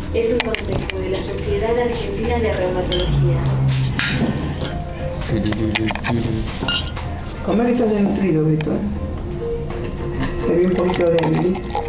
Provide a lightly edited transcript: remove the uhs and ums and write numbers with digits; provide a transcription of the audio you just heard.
Es un consejo de la Sociedad Argentina de Reumatología. Comer estás desnutrido, Víctor. Te vi un poquito débil.